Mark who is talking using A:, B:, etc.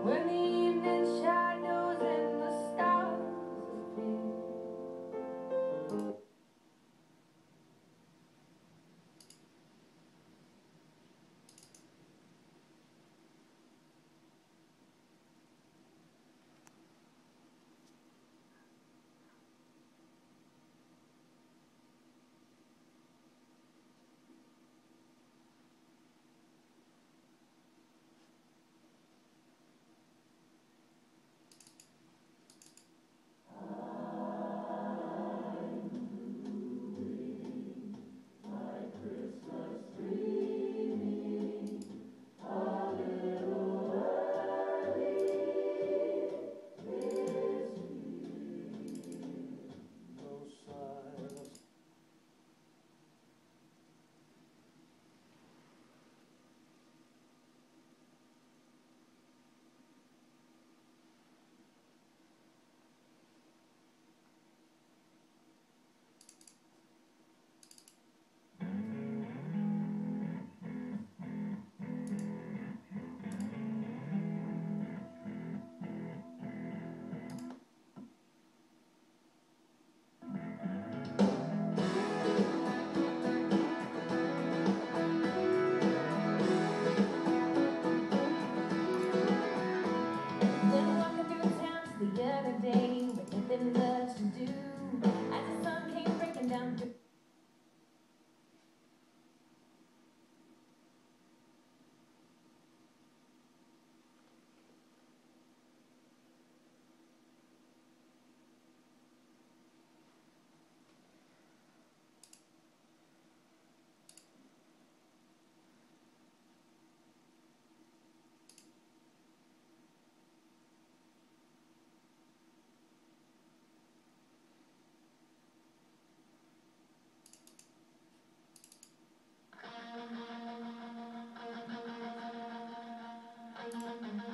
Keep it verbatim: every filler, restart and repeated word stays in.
A: when the evening shadows and the stars appear. Been walking through town just the other day with nothing much to do, as the sun came breaking down through. Thank you.